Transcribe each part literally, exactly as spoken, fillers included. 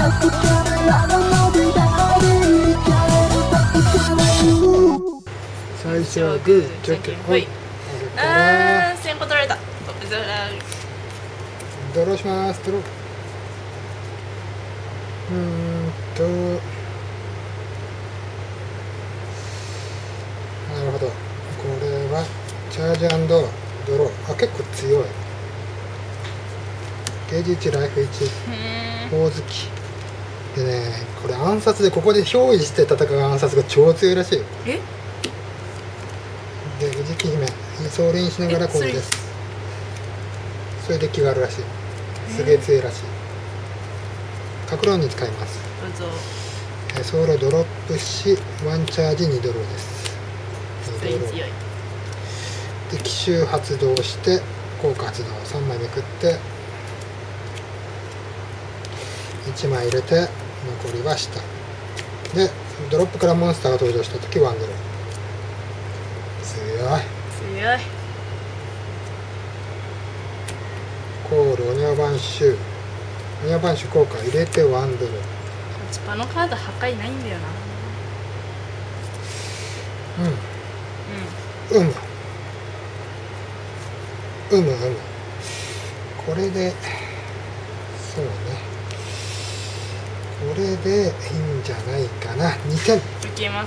最初はグーじゃんけんほい。 あー、先行取られた。 ドローします。ドロー。うーんとなるほど。これはチャージ&ドロー。あ、結構強い。ゲージいち、ライフいち、ほおずきでね、これ暗殺でここで憑依して戦う暗殺が超強いらしいよ。 えで、藤木姫走輪しながらこれです。そういうデッキがあるらしい。すげえ強いらしい。格論に使います。 どうぞ。 ソウルドロップしワンチャージにドローです。 普通に強い。 で奇襲発動して効果発動さんまいめくっていちまい入れて残りは下でドロップからモンスターが登場した時ワンドロー。強い強い。 コールオニャバンシュオニャバンシュ効果入れてワンドロー。 チパのカード破壊ないんだよな。 うんうんうむうむうむこれでそうねこれでいいんじゃないかな。にてんいけます。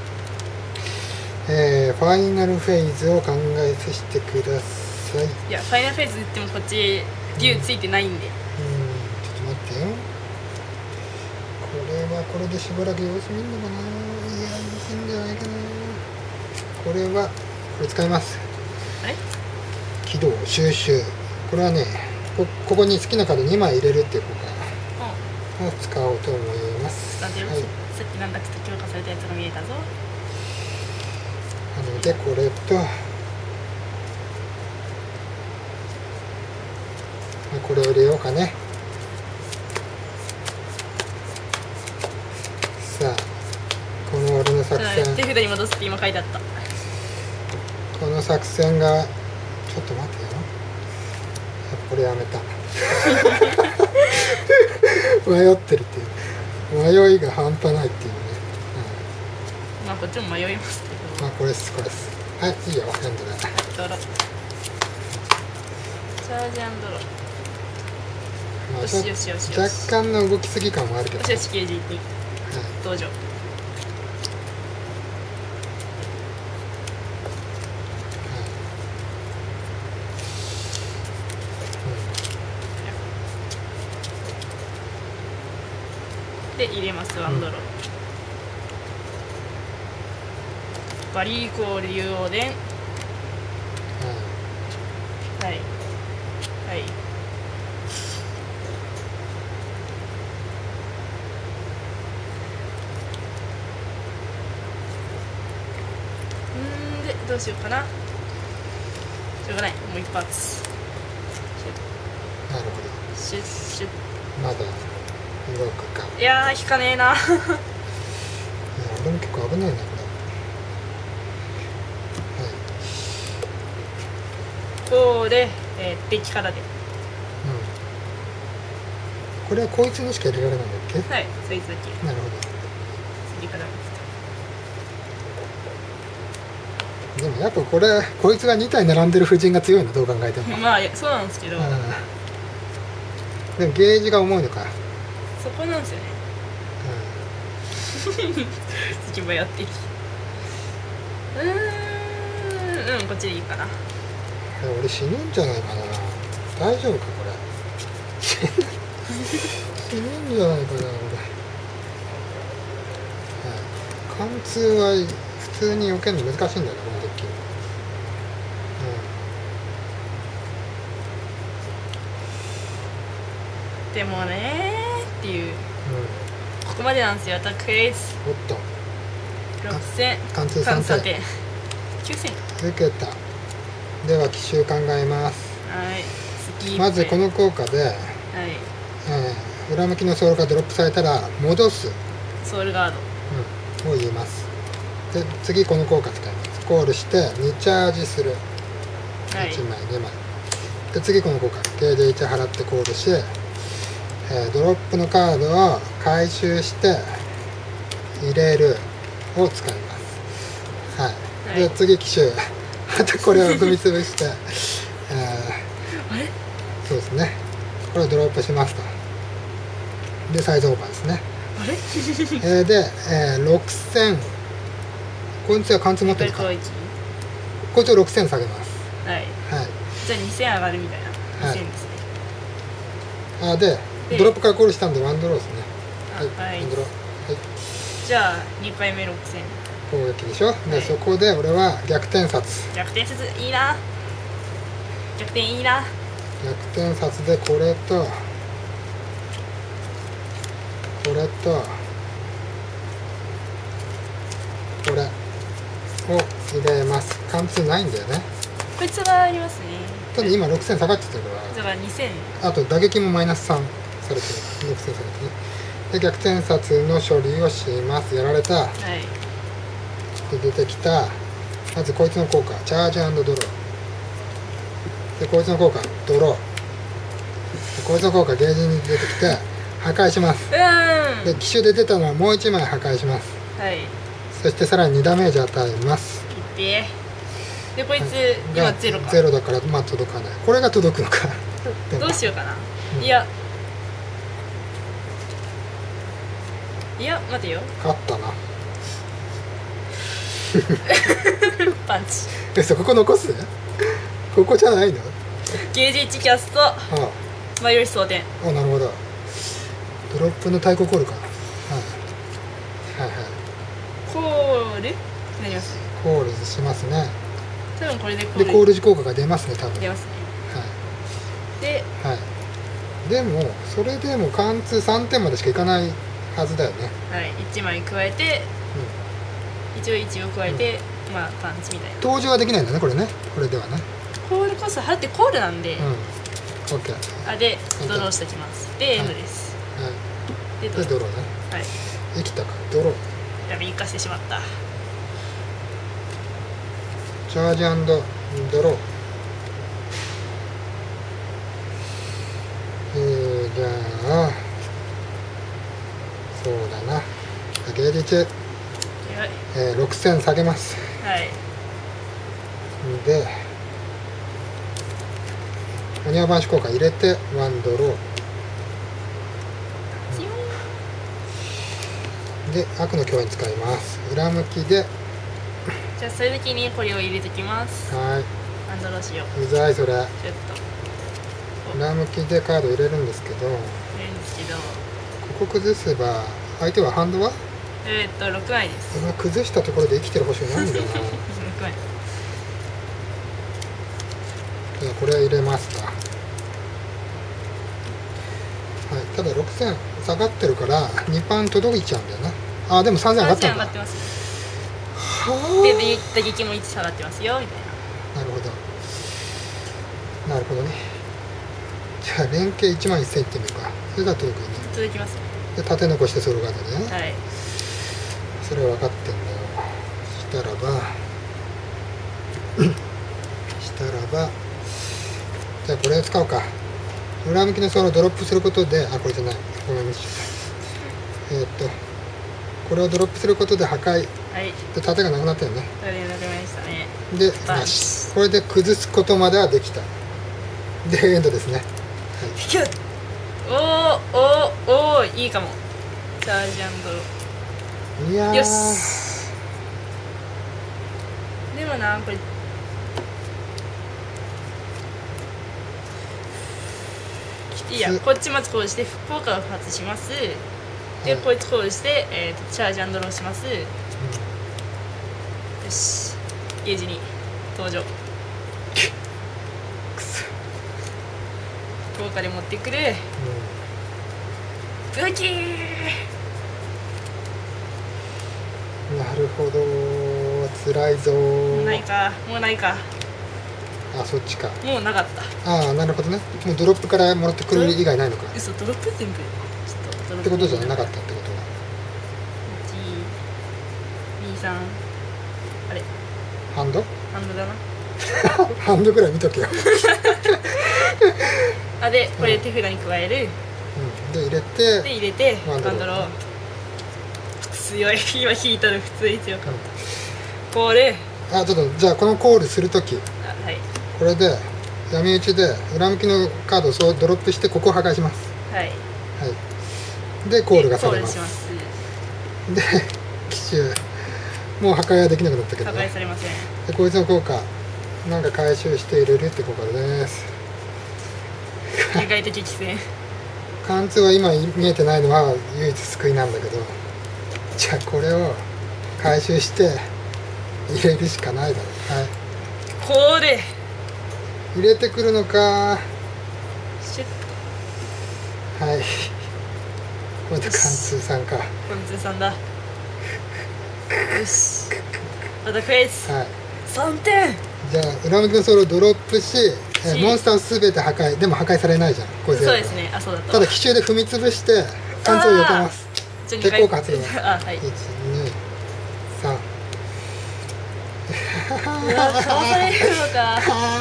えー、ファイナルフェーズを考えさせてください。 いや、ファイナルフェーズ言ってもこっち竜ついてないんで。 うん、うん、ちょっと待ってよ。これはこれでしばらく様子見るのかな。いや、いいんじゃないかな。これはこれ使います。 あれ起動収集。これはね こ, ここに好きなカードにまい入れるっていう効果を使おうと思います。 なんで、 はい、 さっきなんだっけ強化されたやつが見えたぞ。 なのでこれとこれを入れようかね。さあこの俺の作戦、 手札に戻すって今書いてあった。 この作戦がちょっと待ってよ。これやめた迷ってるっていう迷いが半端ないっていうね、 うん、まあこっちも迷いますけど。 まあこれですこれです。はい、いいよ、読んでない。 ドロチャージ&ドロまあ、 よしよしよしよし若干の動きすぎ感もあるけど、 よしよし、ケージーティー、 はい、 登場。で入れます。ワンドロー、うん、バリーコール竜王伝、はいはいはい。うんでどうしようかな。しょうがない、もう一発。 なるほど。 シュッシュッ。 まだ動くか。 いやー引かねえな。いや俺も結構危ないなこれ。はい、 こうで、えー、デッキからで、うん、 これはこいつにしか入れられないんだっけ。 はい、そいつだけ。 なるほど。 次からでもやっぱこれこいつがにたい並んでる布陣が強いの、どう考えても。 まあそうなんですけど、うん、 でもゲージが重いのか。 そこなんですよね。うん、次もやっていき、うーんうんこっちでいいかな。 俺死ぬんじゃないかな。大丈夫かこれ。死ぬんじゃないかな俺。貫通は普通に避けるの難しいんだよねこのデッキ。 うん、でもねーっていう、うん、ここまでなんですよ。アタックフェイズ。 おっとろくせん、 貫通さんたい、 きゅうせん受けた。では奇襲考えます。 はい、次まずこの効果で、はい、えー、裏向きのソウルがドロップされたら戻すソウルガード、 うん、を言います。で次この効果使います。コールしてにチャージする、はい、いちまいにまいで次この効果 ケージェーいち 払ってコールして、 えー、ドロップのカードを回収して入れるを使います。はい、はい、で次奇襲またこれを踏み潰して、えー、 あれそうですね、これをドロップしますと。でサイズオーバーですね。 あれえー、で、えー、ろくせん、こいつは貫通持ってるか、こいつをろくせん下げます。 はい、はい、じゃあにせん上がるみたいな。にせんですね。 あでドロップからコールしたんでワンドローですね。はい、 はい、 ワンドロー、はい、 じゃあにかいめろくせん攻撃でしょ、はい、でそこで俺は逆転殺。 逆転殺いいな、逆転いいな。 逆転殺でこれとこれとこれを入れます。貫通ないんだよね。 こいつはありますね。 ただ今ろくせん下がってるから、 だからにせん、 あと打撃もマイナスさんされてる、ろくせん下がってね。で逆転殺の処理をします。やられた、はい、で出てきた、まずこいつの効果チャージ&ドローで、こいつの効果ドローで、こいつの効果ゲージに出てきて破壊します。 うんで奇襲で出たのはもういちまい破壊します。はい、そしてさらににダメージ与えます。 いってでこいつ、はい、今ゼロかゼロだからまあ届かない。これが届くのかどうしようかな、うん、いやいや待てよ、 勝ったなパンチえそこ残すここじゃないの。 ゲージいちキャスト、ああ迷い装填。 あなるほど、ドロップの対抗コールか、はい、はいはいコールなります。 コールしますね。 多分これでコールでコール時効果が出ますね、多分出ますね。はいで、 はい、でもそれでも貫通さんてんまでしかいかないはずだよね。 はい、いちまい加えて、うん、一応いちを加えて、うん、まあパンチみたいな。 登場はできないんだねこれね、これではね。 コールこそはってコールなんで、うん、 オッケー。 あでドローしてきます。でエンドです。 はい、でドローね。はい、生きたかドロー。 やべ生かしてしまった。 チャージ&ドロー。えー、じゃあそうだな、ゲージ中、えー、ろくせん下げます。はい。でお庭番手効果入れてワンドローで悪の共演使います。裏向きで、 じゃあそういう時にこれを入れてきます。はい、ワンドローしよう。 うざいそれ。ちょっと裏向きでカード入れるんですけど、 入れるんですけど、 ここ崩せば相手はハンドはえー、っとろくまいです。 今崩したところで生きてる星がないんだよなろくまい。じゃあこれ入れますか。はい、ただろくせん下がってるからにパン届いちゃうんだよね。ああでもさんぜん上がったんだ。 さんぜん上がってます。はあ。で打撃もいち下がってますよみたいな。なるほどなるほどね。じゃあ連携いちまんせんいってみるか。それが届くよね。 届きます。 で縦残してソロガードでね。 はい。 それは分かってんだよ。したらばしたらばじゃあこれを使おうか。裏向きのソロをドロップすることで、あこれじゃない、ごめんなさい。えー、っとこれをドロップすることで破壊、はい、で盾がなくなったよね。 盾がなくなりましたね。 でなし、これで崩すことまではできた。でエンドですね。 はい、おーおーおーいいかも。チャージ&ドロー。いやーよし。でもなこれいやこっちまずコールして効果を発します。で、はい、こいつコールして、えー、とチャージ&ドローします。うん、よしゲージに登場。効果で持ってくる。うん、ウキー。 なるほど辛いぞー。 もうないかもうないか。 あそっちか。 もうなかった。 ああなるほどね。もうドロップからもらってくる以外ないのか。 嘘ドロップ全部ちょっとってことじゃなかったってことは。 いちにさんあれハンドハンドだなハンドぐらい見とけよあでこれ手札に加える。 うん、うんで入れてで入れてワンドローワンドロー強い今引いたの普通に強かった、これあちょっとじゃあこのコールするときあはいこれで闇打ちで裏向きのカードをそうドロップしてここを破壊します。 はいはいでコールがされます。 コールしますで奇襲もう破壊はできなくなったけど、 破壊されません。 でこいつの効果なんか回収して入れるって効果です。 意外と激戦貫通は今見えてないのは唯一救いなんだけど、じゃあこれを回収して入れるしかないだろう。はいこれ入れてくるのか。 シュッとはいこれで貫通さんか。 貫通さんだ。よしまたフェイス、 はいさんてん。 じゃあ裏向きのソウルをドロップし、えしモンスターを全て破壊。でも破壊されないじゃんこいつやると。 そうですね。あそうだったただ奇襲で踏み潰して貫通を避けます。 じゃあ鉄効果発動。 あはいいちにさんうわかわされるのか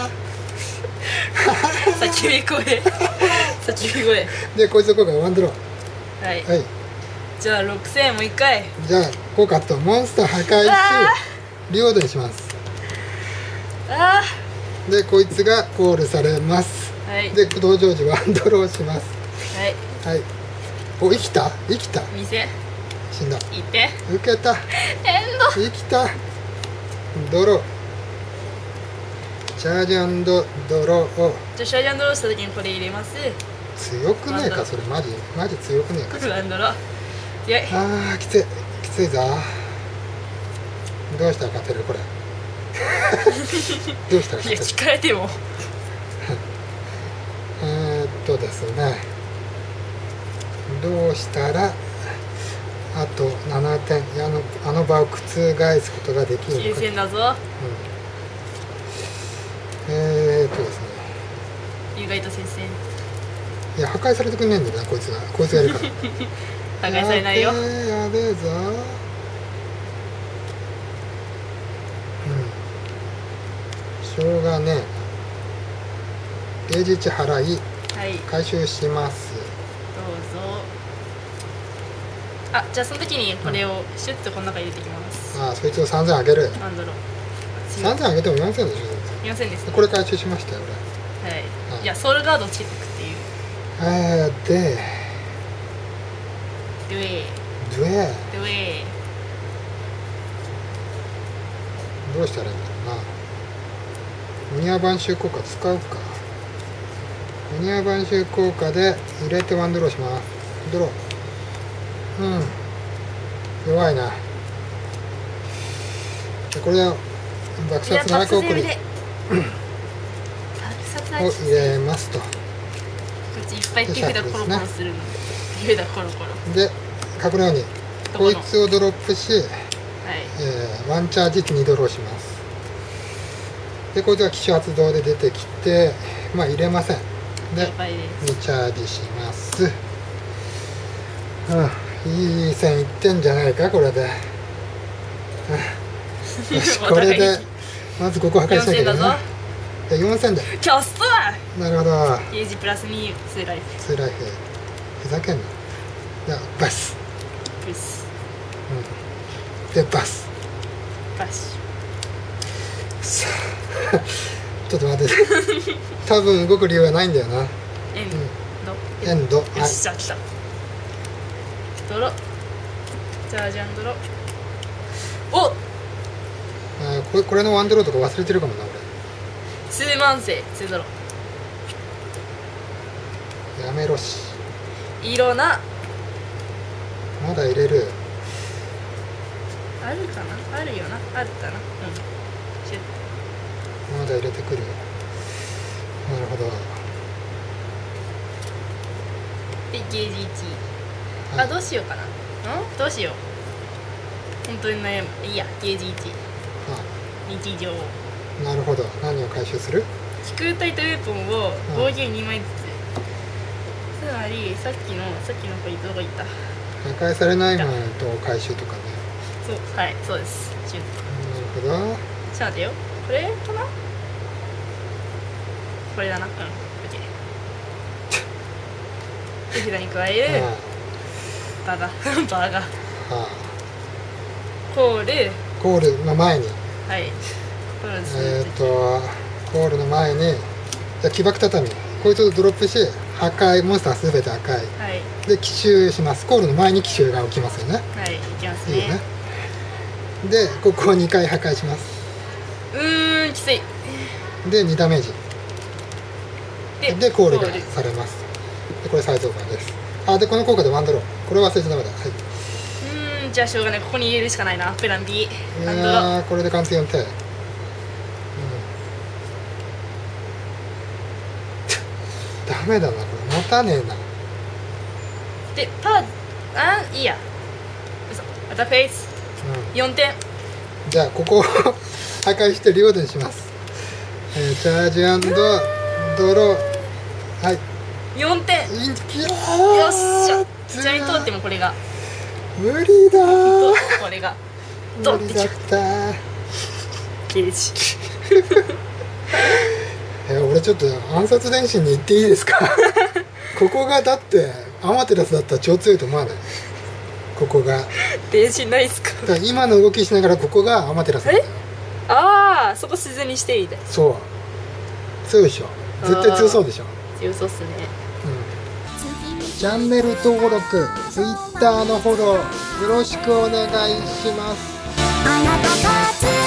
叫び声叫び声でこいつの効果がワンドロー。 はい、 はいじゃあろくせんもういっかい。 じゃあ効果発動。モンスター破壊しあリワードにします。 あでこいつがコールされます。 ーはいで登場時ワンドローします。 はいはいお生きた生きた店死んだ。 行って受けたエンド生きたドローチャージ&ドロー。 じゃあシャージャンドローした時にこれ入れます。 強くねえかそれ。マジマジ強くねえかそれ。 ワンドロー強い。 あーきついきついぞ。どうしたら勝てるこれどうしたらいや勝てる。 力えてもえーっとですねどうしたらあとななてんあのあの場を覆すことができる急のか。 戦だぞ。 うん、えーっとですね意外と接戦いや破壊されてくんねえんだよなこいつがこいつがやるから破壊されないよ。 やべえやべえぞ。うんしょうがねえな。ゲージいち払いはい回収します。 どうぞ。あじゃあその時にこれをシュッとこの中に入れていきます。 ああそいつをさんぜんあげる。 なんだろうさんぜんあげてもよんせんでしょ全よんせんです然。これ回収しましたよはい、 はいいやソウルガードをつけていくっていう。 俺。えー、でドゥエードゥエドゥエどうしたらいいんだろうな。ムニア晩秋効果使うか。ムニア晩秋効果で入れてワンドローします。ドローうん弱いな。でこれを爆ー。いや殺長く送り爆殺を入れますと。 こっちいっぱい手札コロコロするの。手札コロコロ。 で書くようにどこのこいつをドロップし、 はいえーワンチャージにドローします。でこいつは機種発動で出てきてまあ入れません。で了解です。 にチャージします。うんいい線いってんじゃないかこれで。うんよしこれでまずここ破壊しなきゃいけないな。いやよんせんでキャストだ。 なるほど。 ゲージプラスにツーライフツーライフふざけんな。じゃあバス、 プスうん、でバスバッシさあちょっと待って多分動く理由はないんだよな。 ュエンド、 エンドよはいしじゃあ来た。ドロじゃあじゃんドロおあーこれこれのワンドローとか忘れてるかもなツーマンセイツードロ俺。やめろし色なまだ入れる。 あるかなあるよなあるかなうんシュッまだ入れてくる。なるほど。 でゲージいち、 はいあどうしようかな。うんどうしよう本当に悩む。いいやゲージいちあ日常なるほど。何を回収する。 飛空体とウェポンを防御にまいずつ、つまりさっきのさっきの子どこ行った破壊されないマンと回収とかね。 そうはいそうですシュッなるほど。 ちょっと待ってよこれかなこれだなうん OK 手札に加えるバガバガコールコールの前にはいえっとコールの前にじゃ起爆畳こいつをドロップして破壊モンスターすべて破壊、はい、で奇襲します。コールの前に奇襲が起きますよね。 はいいきますね。いいよね。 でここをにかい破壊します。 うーんきついでにダメージ で, でコールがされます。でこれサイズオーバーです。あでこの効果でワンドローこれ忘れちゃダメだ。はい、 うーんじゃあしょうがない。ここに入れるしかないな。プラン B ワンドローこれで完璧よんてん、うん、ダメだなこれ持たねえな。 でパーあいいや嘘またフェイス、うん、よんてんじゃあここを破壊してリオードにします。えー、チャージ&ドローはいよんてんよっしゃちなみに通ってもこれが無理だーこれが無理だったーゲージえー、俺ちょっと暗殺練習に行っていいですかここがだってアマテラスだったら超強いと思わない？ここが電信ないっすか？ だから今の動きしながらここがアマテラスだよ。 ああそこ鈴にしていいで。 そう強いでしょ。絶対強そうでしょ。 強そうっすね。 うんチャンネル登録 Twitter のフォローよろしくお願いします。あなたたち